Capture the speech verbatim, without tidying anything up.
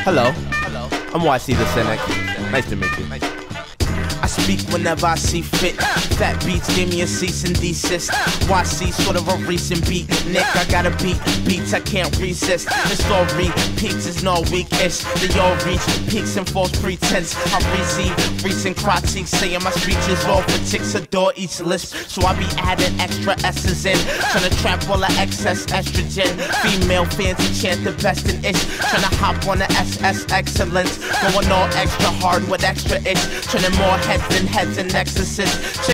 Hello, I'm Y C the Cynic. Nice to meet you. I speak whenever I see fit. Fat beats give me a cease and desist. Y C sort of a recent beat. Nick, I gotta beat beats I can't resist. The story peaks is no weakest. They all reach peaks and false pretense. I receive recent critiques saying my speech is all for chicks adore each lisp. So I be adding extra S's in, trying to trap all the excess estrogen. Female fans who chant the best in ish, trying to hop on the S S excellence. Going all extra hard with extra ish, turning more heads than heads and exorcists.